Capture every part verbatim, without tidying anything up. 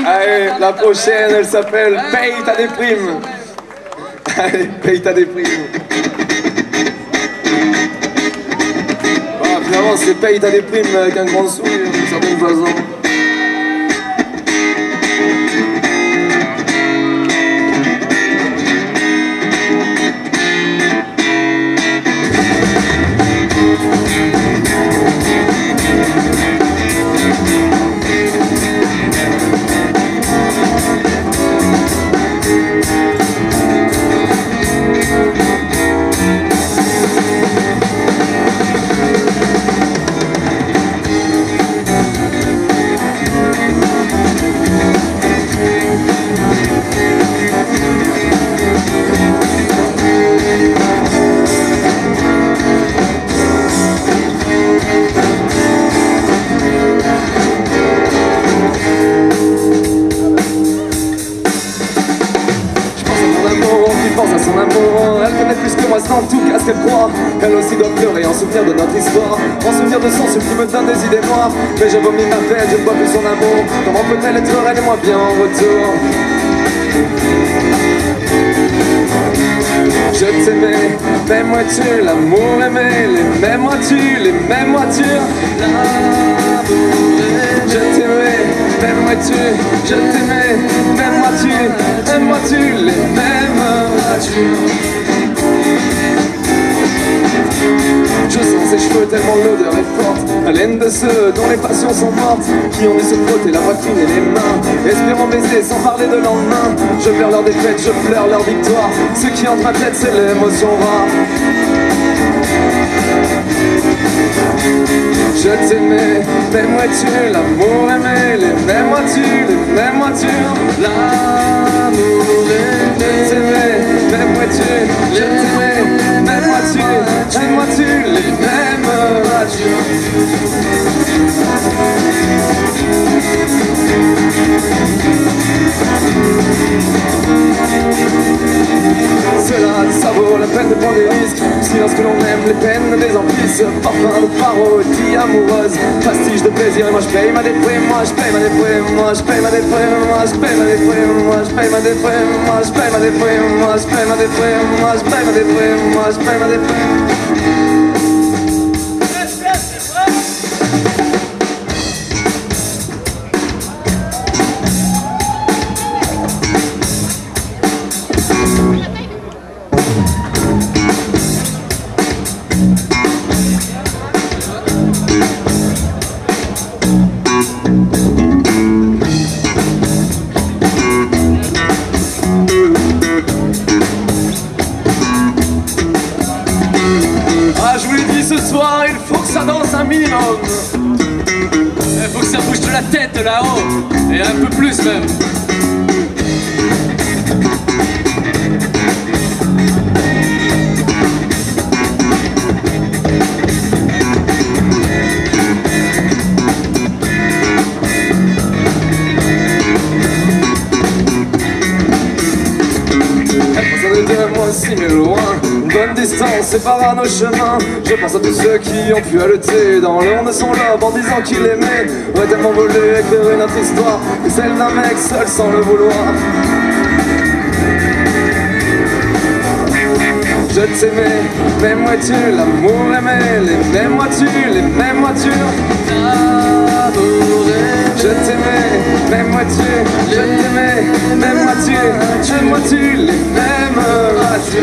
Allez, la prochaine, elle s'appelle Paye ta déprime. Allez, paye ta déprime. Bon, finalement, c'est paye ta déprime avec un grand sourire, d'une certaine façon. Elle connaît plus que moi, c'est en tout cas ce qu'elle croit. Elle aussi doit pleurer en souvenir de notre histoire, en souvenir de son ce qui me donne des idées noires. Mais je vomis ma peine, je ne vois plus son amour. Comment peut-elle être reine et moi bien en retour? Je t'aimais, m'aimes-moi-tu? L'amour aimé, les mêmes-moi-tu? Les mêmes-moi-tu? L'amour aimé. Je t'aimais, m'aimes-moi-tu? Je t'aimais, m'aimes-moi-tu? Aimes-moi-tu? Les mêmes-moi-tu? Je sens ses cheveux tellement l'odeur est forte, haleine de ceux dont les passions sont mortes, qui ont dû se frotter la poitrine et les mains, espérant baiser sans parler de lendemain. Je pleure leur défaite, je pleure leur victoire. Ce qui entre ma tête, c'est l'émotion rare. Je t'aimais, m'aimes-moi-tu? L'amour aimé, les mêmes-moi-tu? Les mêmes-moi-tu? L'amour aimé. Je t'aimais, m'aimes-moi-tu? Je t'aimais, m'aimes-moi-tu? Aimes-moi-tu? Les mêmes-moi-tu? Cela, ça vaut la peine de prendre des risques. Si lorsque l'on aime, les peines des emplissent. Parfum de parodie amoureuse, pastiche de plaisir. Et moi je paye ma déprime, moi je paye ma déprime, moi je paye ma déprime, moi je paye ma déprime, moi je paye ma déprime, moi je paye ma déprime, moi je paye ma déprime, moi je paye ma déprime, moi je paye ma déprime. Ah, je vous l'ai dit ce soir, il faut que ça danse un minimum. Il faut que ça bouge de la tête là-haut, et un peu plus même. De moi si mais loin, une bonne distance sépare nos chemins. Je pense à tous ceux qui ont pu haleter dans le de son lobe en disant qu'il aimait. Aurait tellement voulu éclairer notre histoire que celle d'un mec seul sans le vouloir. Je t'aimais, m'aimes-moi-tu? L'amour aimé, les mêmes-moi-tu? Les mêmes-moi-tu? Je t'aimais, m'aimes-moi-tu? Je t'aimais, m'aimes-moi-tu? Aimes-moi-tu? Les mêmes-moi-tu?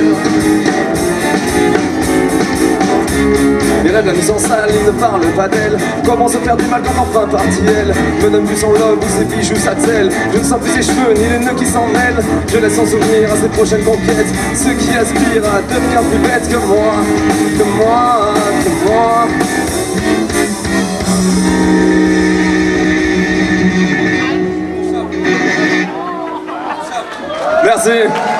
Les rêves, la nuit sans salle, ils ne parlent pas d'elle. Comment se faire du mal quand enfin partie elle me donne plus son love ou ses bijoux, sa telle. Je ne sens plus ses cheveux ni les nœuds qui s'en mêlent. Je laisse en souvenir à ses prochaines conquêtes ceux qui aspirent à devenir plus bêtes que moi. Que moi, que moi. Merci.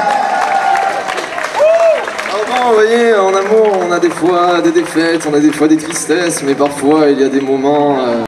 Vous voyez, en amour, on a des fois des défaites, on a des fois des tristesses, mais parfois il y a des moments... Euh